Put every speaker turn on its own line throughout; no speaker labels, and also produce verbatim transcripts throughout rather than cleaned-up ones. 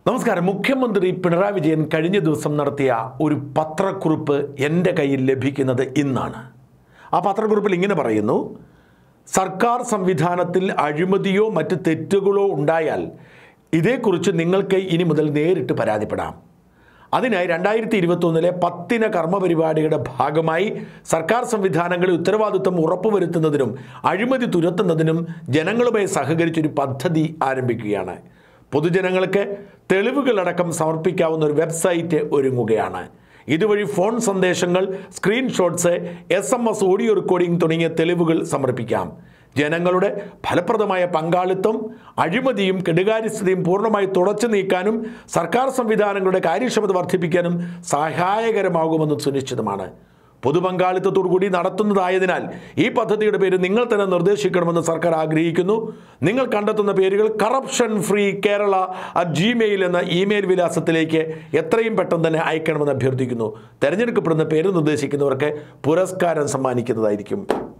നമസ്കാരം. മുഖ്യമന്ത്രി പിണറായി വിജയൻ കഴിഞ്ഞ ദിവസം നടത്തിയ ഒരു പത്രക്കുറിപ്പ് എൻ്റെ കയ്യിൽ ലഭിക്കുന്നത് ഇന്നാണ്. ആ പത്രക്കുറിപ്പിൽ ഇങ്ങനെ പറയുന്നു: സർക്കാർ സംവിധാനത്തിൽ അഴിമതിയോ മറ്റ് തെറ്റുകളോ ഉണ്ടായാൽ ഇതേക്കുറിച്ച് നിങ്ങൾക്ക് ഇനി മുതൽ നേരിട്ട് പരാതിപ്പെടാം. അതിനായി രണ്ടായിരത്തി ഇരുപത്തൊന്നിലെ പത്തിന കർമ്മപരിപാടിയുടെ ഭാഗമായി സർക്കാർ സംവിധാനങ്ങളിൽ ഉത്തരവാദിത്വം ഉറപ്പുവരുത്തുന്നതിനും അഴിമതി തുരത്തുന്നതിനും ജനങ്ങളുമായി സഹകരിച്ചൊരു പദ്ധതി ആരംഭിക്കുകയാണ്. പൊതുജനങ്ങൾക്ക് തെളിവുകളടക്കം സമർപ്പിക്കാവുന്ന ഒരു വെബ്സൈറ്റ് ഒരുങ്ങുകയാണ്. ഇതുവഴി ഫോൺ സന്ദേശങ്ങൾ, screenshots, S M S, audio recording തുടങ്ങിയ തെളിവുകൾ സമർപ്പിക്കാം. ജനങ്ങളുടെ ഫലപ്രദമായ പങ്കാളിത്തം അഴിമതിയും കെടുകാര്യസ്ഥതയും പൂർണ്ണമായി തുടച്ചു നീക്കാനും സർക്കാർ സംവിധാനങ്ങളുടെ കാര്യക്ഷമത വർദ്ധിപ്പിക്കാനും സഹായകരമാകുമെന്ന് സുനിശ്ചിതമാണ്. പൊതുപങ്കാളിത്തത്തോടുകൂടി നടത്തുന്നതായതിനാൽ ഈ പദ്ധതിയുടെ പേര് നിങ്ങൾ തന്നെ നിർദ്ദേശിക്കണമെന്ന് സർക്കാർ ആഗ്രഹിക്കുന്നു. നിങ്ങൾ കണ്ടെത്തുന്ന പേരുകൾ corruption free Kerala at Gmail എന്ന ഇമെയിൽ വിലാസത്തിലേക്ക് എത്രയും പെട്ടെന്ന് തന്നെ അയക്കണമെന്ന് അഭ്യർത്ഥിക്കുന്നു. തിരഞ്ഞെടുക്കപ്പെടുന്ന പേര് നിർദ്ദേശിക്കുന്നവർക്ക് പുരസ്കാരം സമ്മാനിക്കുന്നതായിരിക്കും.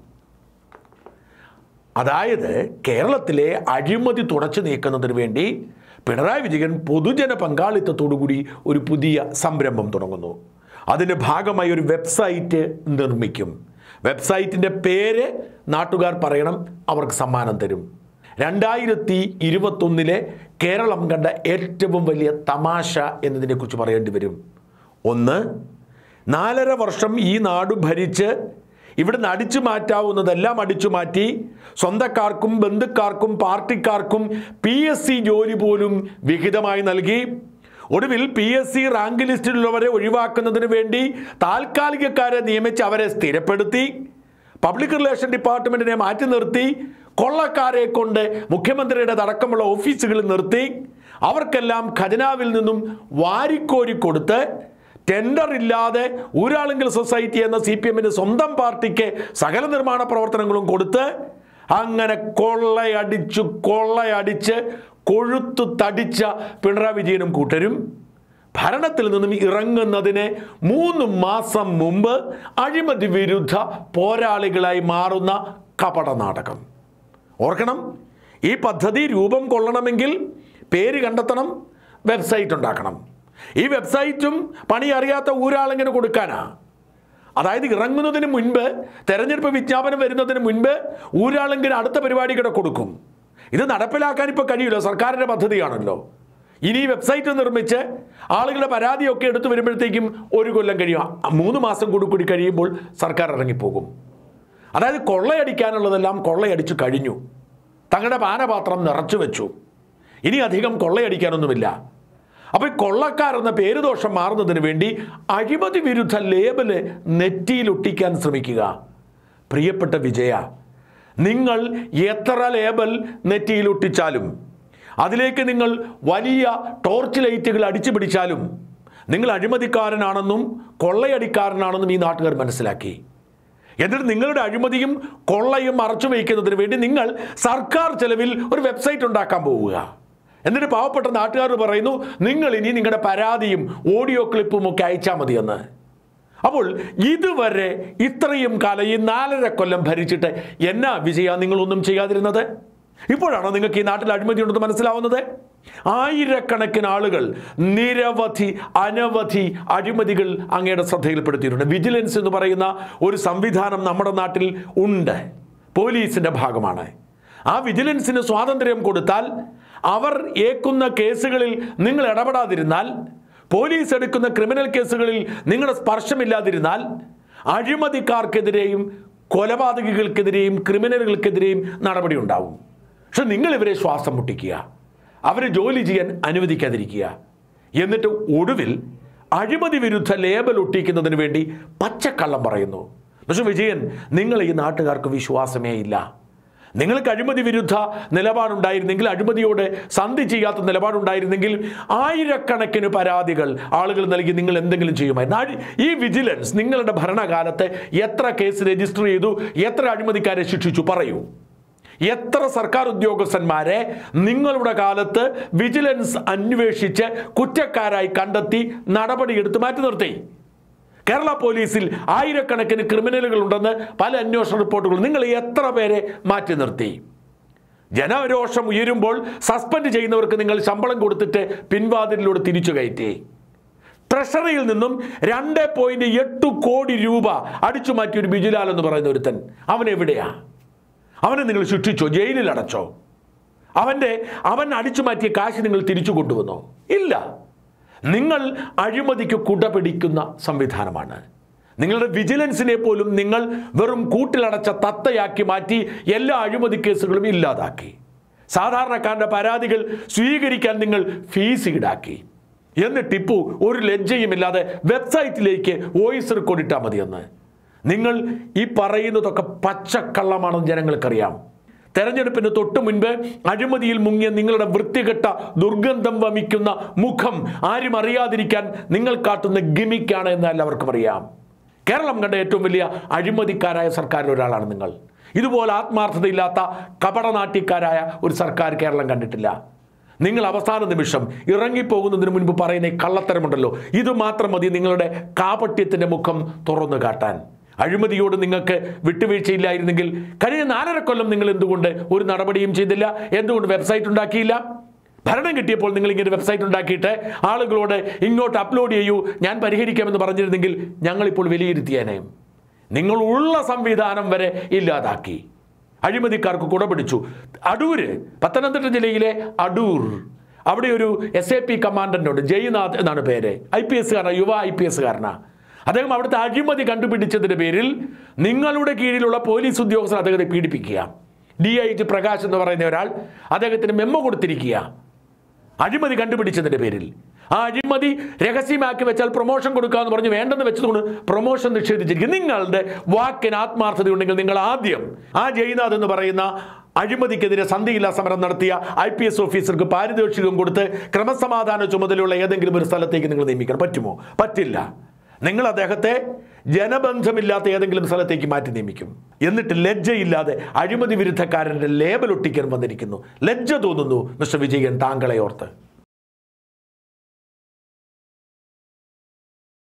അതായത് കേരളത്തിലെ അഴിമതി തുടച്ചു നീക്കുന്നതിന് വേണ്ടി പിണറായി വിജയൻ പൊതുജന പങ്കാളിത്തത്തോടുകൂടി ഒരു പുതിയ സംരംഭം തുടങ്ങുന്നു. അതിൻ്റെ ഭാഗമായി ഒരു വെബ്സൈറ്റ് നിർമ്മിക്കും. വെബ്സൈറ്റിൻ്റെ പേര് നാട്ടുകാർ പറയണം, അവർക്ക് സമ്മാനം തരും. രണ്ടായിരത്തി ഇരുപത്തൊന്നിലെ കേരളം കണ്ട ഏറ്റവും വലിയ തമാശ എന്നതിനെക്കുറിച്ച് പറയേണ്ടി വരും. ഒന്ന്, നാലര വർഷം ഈ നാട് ഭരിച്ച് ഇവിടുന്ന് അടിച്ചു മാറ്റാവുന്നതെല്ലാം അടിച്ചു മാറ്റി സ്വന്തക്കാർക്കും ബന്ധുക്കാർക്കും പാർട്ടിക്കാർക്കും പി എസ് സി ജോലി പോലും വിഹിതമായി നൽകി ഒടുവിൽ പി എസ് സി റാങ്ക് ലിസ്റ്റിലുള്ളവരെ ഒഴിവാക്കുന്നതിന് വേണ്ടി താൽക്കാലികക്കാരെ നിയമിച്ച് അവരെ സ്ഥിരപ്പെടുത്തി, പബ്ലിക് റിലേഷൻ ഡിപ്പാർട്ട്മെൻറ്റിനെ മാറ്റി നിർത്തി, കൊള്ളക്കാരെ കൊണ്ട് മുഖ്യമന്ത്രിയുടെ അടക്കമുള്ള ഓഫീസുകളിൽ നിർത്തി, അവർക്കെല്ലാം ഖജനാവിൽ നിന്നും വാരിക്കോരി കൊടുത്ത്, ടെൻഡർ ഇല്ലാതെ ഊരാളുങ്കൽ സൊസൈറ്റി എന്ന സി പി എമ്മിൻ്റെ സ്വന്തം പാർട്ടിക്ക് സകല നിർമ്മാണ പ്രവർത്തനങ്ങളും കൊടുത്ത് അങ്ങനെ കൊള്ളയടിച്ചു കൊള്ളയടിച്ച് കൊഴുത്തു തടിച്ച പിണറായി വിജയനും കൂട്ടരും ഭരണത്തിൽ നിന്നും ഇറങ്ങുന്നതിന് മൂന്ന് മാസം മുമ്പ് അഴിമതി വിരുദ്ധ പോരാളികളായി മാറുന്ന കപട നാടകം. ഓർക്കണം, ഈ പദ്ധതി രൂപം കൊള്ളണമെങ്കിൽ പേര് കണ്ടെത്തണം, വെബ്സൈറ്റ് ഉണ്ടാക്കണം. ഈ വെബ്സൈറ്റും പണി അറിയാത്ത ഊരാളിങ്ങനെ കൊടുക്കാനാ. അതായത് ഇറങ്ങുന്നതിന് മുൻപ്, തെരഞ്ഞെടുപ്പ് വിജ്ഞാപനം വരുന്നതിന് മുൻപ് ഊരാളിങ്ങനെ അടുത്ത പരിപാടികളെ കൊടുക്കും. ഇത് നടപ്പിലാക്കാൻ ഇപ്പോൾ കഴിയില്ല, സർക്കാരിൻ്റെ പദ്ധതിയാണല്ലോ. ഇനി ഈ വെബ്സൈറ്റ് നിർമ്മിച്ച് ആളുകളുടെ പരാതിയൊക്കെ എടുത്തു വരുമ്പോഴത്തേക്കും ഒരു കൊല്ലം കഴിയും. മൂന്ന് മാസം കൂടി കൂടി കഴിയുമ്പോൾ സർക്കാർ ഇറങ്ങിപ്പോകും. അതായത് കൊള്ളയടിക്കാനുള്ളതെല്ലാം കൊള്ളയടിച്ചു കഴിഞ്ഞു. തങ്ങളുടെ പാനപാത്രം നിറച്ചു വെച്ചു. ഇനി അധികം കൊള്ളയടിക്കാനൊന്നുമില്ല. അപ്പോൾ ഈ കൊള്ളക്കാരെന്ന പേരുദോഷം മാറുന്നതിന് വേണ്ടി അഴിമതി വിരുദ്ധ ലേബല് നെറ്റിയിലൊട്ടിക്കാൻ ശ്രമിക്കുക. പ്രിയപ്പെട്ട വിജയ, നിങ്ങൾ എത്ര ലേബൽ നെറ്റിയിലൊട്ടിച്ചാലും അതിലേക്ക് നിങ്ങൾ വലിയ ടോർച്ച് ലൈറ്റുകൾ അടിച്ചു പിടിച്ചാലും നിങ്ങൾ അഴിമതിക്കാരനാണെന്നും കൊള്ളയടിക്കാരനാണെന്നും ഈ നാട്ടുകാർ മനസ്സിലാക്കി. എന്നിട്ട് നിങ്ങളുടെ അഴിമതിയും കൊള്ളയും മറച്ചു വയ്ക്കുന്നതിന് വേണ്ടി നിങ്ങൾ സർക്കാർ ചെലവിൽ ഒരു വെബ്സൈറ്റ് ഉണ്ടാക്കാൻ പോവുക. എന്നിട്ട് പാവപ്പെട്ട നാട്ടുകാർ പറയുന്നു, നിങ്ങൾ ഇനി നിങ്ങളുടെ പരാതിയും ഓഡിയോ ക്ലിപ്പും ഒക്കെ അയച്ചാൽ മതിയെന്ന്. അപ്പോൾ ഇതുവരെ ഇത്രയും കാലം ഈ നാലര കൊല്ലം ഭരിച്ചിട്ട് എന്നാ വിജയ നിങ്ങളൊന്നും ചെയ്യാതിരുന്നത്? ഇപ്പോഴാണോ നിങ്ങൾക്ക് ഈ നാട്ടിൽ അഴിമതി ഉണ്ടെന്ന് മനസ്സിലാവുന്നത്? ആയിരക്കണക്കിന് ആളുകൾ നിരവധി അനവധി അഴിമതികൾ അങ്ങയുടെ ശ്രദ്ധയിൽപ്പെടുത്തിയിട്ടുണ്ട്. വിജിലൻസ് എന്ന് പറയുന്ന ഒരു സംവിധാനം നമ്മുടെ നാട്ടിൽ ഉണ്ട്, പോലീസിൻ്റെ ഭാഗമാണ്. ആ വിജിലൻസിന് സ്വാതന്ത്ര്യം കൊടുത്താൽ, അവർ ഏക്കുന്ന കേസുകളിൽ നിങ്ങൾ ഇടപെടാതിരുന്നാൽ, പോലീസ് എടുക്കുന്ന ക്രിമിനൽ കേസുകളിൽ നിങ്ങളുടെ സ്പർശമില്ലാതിരുന്നാൽ, അഴിമതിക്കാർക്കെതിരെയും കൊലപാതകികൾക്കെതിരെയും ക്രിമിനലുകൾക്കെതിരെയും നടപടി ഉണ്ടാവും. പക്ഷെ നിങ്ങൾ ഇവരെ ശ്വാസം മുട്ടിക്കുക, അവരെ ജോലി ചെയ്യാൻ അനുവദിക്കാതിരിക്കുക. എന്നിട്ട് ഒടുവിൽ അഴിമതി വിരുദ്ധ ലേബൽ ഒട്ടിക്കുന്നതിന് വേണ്ടി പച്ചക്കള്ളം പറയുന്നു. പക്ഷെ വിജയൻ, നിങ്ങൾ ഈ നാട്ടുകാർക്ക് വിശ്വാസമേ ഇല്ല. നിങ്ങൾക്ക് അഴിമതി വിരുദ്ധ നിലപാടുണ്ടായിരുന്നെങ്കിൽ, അഴിമതിയോട് സന്ധി ചെയ്യാത്ത നിലപാടുണ്ടായിരുന്നെങ്കിൽ ആയിരക്കണക്കിന് പരാതികൾ ആളുകൾ നൽകി നിങ്ങൾ എന്തെങ്കിലും ചെയ്യുമായിരുന്നു. ഈ വിജിലൻസ് നിങ്ങളുടെ ഭരണകാലത്ത് എത്ര കേസ് രജിസ്റ്റർ ചെയ്തു, എത്ര അഴിമതിക്കാരെ ശിക്ഷിച്ചു? പറയൂ. എത്ര സർക്കാർ ഉദ്യോഗസ്ഥന്മാരെ നിങ്ങളുടെ കാലത്ത് വിജിലൻസ് അന്വേഷിച്ച് കുറ്റക്കാരായി കണ്ടെത്തി നടപടിയെടുത്ത് മാറ്റി നിർത്തി? കേരള പോലീസിൽ ആയിരക്കണക്കിന് ക്രിമിനലുകൾ ഉണ്ടെന്ന് പല അന്വേഷണ റിപ്പോർട്ടുകളും നിങ്ങൾ എത്ര പേരെ മാറ്റി നിർത്തി? ജനരോഷം ഉയരുമ്പോൾ സസ്പെൻഡ് ചെയ്യുന്നവർക്ക് നിങ്ങൾ ശമ്പളം കൊടുത്തിട്ട് പിൻവാതിലിലൂടെ തിരിച്ചു കയറ്റി. ട്രഷറിയിൽ നിന്നും രണ്ട് പോയിന്റ് എട്ട് കോടി രൂപ അടിച്ചു മാറ്റിയ ഒരു ബിജുലാൽ എന്ന് പറയുന്ന ഒരുത്തൻ, അവൻ എവിടെയാ? അവനെ നിങ്ങൾ ശിക്ഷിച്ചോ? ജയിലിൽ അടച്ചോ? അവൻ്റെ അവൻ അടിച്ചു മാറ്റിയ കാശ് നിങ്ങൾ തിരിച്ചു കൊണ്ടുവന്നോ? ഇല്ല. നിങ്ങൾ അഴിമതിക്ക് കുടപിടിക്കുന്ന സംവിധാനമാണ്. നിങ്ങളുടെ വിജിലൻസിനെ പോലും നിങ്ങൾ വെറും കൂട്ടിലടച്ച തത്തയാക്കി മാറ്റി എല്ലാ അഴിമതി കേസുകളും ഇല്ലാതാക്കി. സാധാരണക്കാരൻ്റെ പരാതികൾ സ്വീകരിക്കാൻ നിങ്ങൾ ഫീസ് ഈടാക്കി. എന്നിട്ട് ഇപ്പോൾ ഒരു ലജ്ജയുമില്ലാതെ വെബ്സൈറ്റിലേക്ക് വോയിസ് റെക്കോർഡ് ഇട്ടാൽ മതിയെന്ന്. നിങ്ങൾ ഈ പറയുന്നതൊക്കെ പച്ചക്കള്ളമാണെന്ന് ജനങ്ങൾക്കറിയാം. തെരഞ്ഞെടുപ്പിന് തൊട്ട് മുൻപ് അഴിമതിയിൽ മുങ്ങിയ നിങ്ങളുടെ വൃത്തികെട്ട ദുർഗന്ധം വമിക്കുന്ന മുഖം ആരും അറിയാതിരിക്കാൻ നിങ്ങൾ കാട്ടുന്ന ഗിമിക്കാണ് എന്ന് എല്ലാവർക്കും അറിയാം. കേരളം കണ്ട ഏറ്റവും വലിയ അഴിമതിക്കാരായ സർക്കാരിൽ ഒരാളാണ് നിങ്ങൾ. ഇതുപോലെ ആത്മാർത്ഥതയില്ലാത്ത കപടനാട്യക്കാരായ ഒരു സർക്കാർ കേരളം കണ്ടിട്ടില്ല. നിങ്ങൾ അവസാന നിമിഷം ഇറങ്ങിപ്പോകുന്നതിന് മുൻപ് പറയുന്ന ഈ കള്ളത്തരമുണ്ടല്ലോ, ഇത് മാത്രം മതി നിങ്ങളുടെ കാപട്യത്തിൻ്റെ മുഖം തുറന്നു കാട്ടാൻ. അഴിമതിയോട് നിങ്ങൾക്ക് വിട്ടുവീഴ്ചയില്ലായിരുന്നെങ്കിൽ കഴിഞ്ഞ നാലര കൊല്ലം നിങ്ങൾ എന്തുകൊണ്ട് ഒരു നടപടിയും ചെയ്തില്ല? എന്തുകൊണ്ട് വെബ്സൈറ്റ് ഉണ്ടാക്കിയില്ല? ഭരണം കിട്ടിയപ്പോൾ നിങ്ങൾ ഇങ്ങനെ വെബ്സൈറ്റ് ഉണ്ടാക്കിയിട്ട് ആളുകളോട് ഇങ്ങോട്ട് അപ്ലോഡ് ചെയ്യൂ, ഞാൻ പരിഹരിക്കാമെന്ന് പറഞ്ഞിരുന്നെങ്കിൽ ഞങ്ങളിപ്പോൾ വിലയിരുത്തിയേനെ. നിങ്ങൾ ഉള്ള സംവിധാനം വരെ ഇല്ലാതാക്കി. അഴിമതിക്കാർക്ക് കുടപിടിച്ചു. അടൂര്, പത്തനംതിട്ട ജില്ലയിലെ അടൂർ, അവിടെ ഒരു എസ് എ പി കമാൻഡൻ്റ് ഉണ്ട്, ജയ്നാഥ് എന്നാണ് പേര്. ഐ പി എസ്സുകാരനാണ്, യുവ ഐ പി എസ്സുകാരനാണ്. അദ്ദേഹം അവിടുത്തെ അഴിമതി കണ്ടുപിടിച്ചതിൻ്റെ പേരിൽ നിങ്ങളുടെ കീഴിലുള്ള പോലീസ് ഉദ്യോഗസ്ഥർ അദ്ദേഹത്തെ പീഡിപ്പിക്കുക. ഡി ഐ ജി പ്രകാശ് എന്ന് പറയുന്ന ഒരാൾ അദ്ദേഹത്തിന് മെമ്മോ കൊടുത്തിരിക്കുക അഴിമതി കണ്ടുപിടിച്ചതിൻ്റെ പേരിൽ. ആ അഴിമതി രഹസ്യമാക്കി വെച്ചാൽ പ്രൊമോഷൻ കൊടുക്കാമെന്ന് പറഞ്ഞ് വേണ്ടെന്ന് വെച്ചതുകൊണ്ട് പ്രൊമോഷൻ നിഷേധിച്ചിരിക്കും. നിങ്ങളുടെ വാക്കിന് ആത്മാർത്ഥതയുണ്ടെങ്കിൽ നിങ്ങൾ ആദ്യം ആ ജയ്നാഥ് എന്ന് പറയുന്ന അഴിമതിക്കെതിരെ സന്ധിയില്ലാ സമരം നടത്തിയ ഐ പി എസ് ഓഫീസർക്ക് പാരിതോഷികം കൊടുത്ത് ക്രമസമാധാന ചുമതലയുള്ള ഏതെങ്കിലും ഒരു സ്ഥലത്തേക്ക് നിങ്ങൾ നിയമിക്കണം. പറ്റുമോ? പറ്റില്ല. നിങ്ങൾ അദ്ദേഹത്തെ ജനബന്ധമില്ലാത്ത ഏതെങ്കിലും സ്ഥലത്തേക്ക് മാറ്റി നിയമിക്കും. എന്നിട്ട് ലജ്ജയില്ലാതെ അഴിമതി വിരുദ്ധക്കാരൻ്റെ ലേബൽ ഒട്ടിക്കാൻ വന്നിരിക്കുന്നു. ലജ്ജ തോന്നുന്നു മിസ്റ്റർ വിജയൻ താങ്കളെ ഓർത്ത്.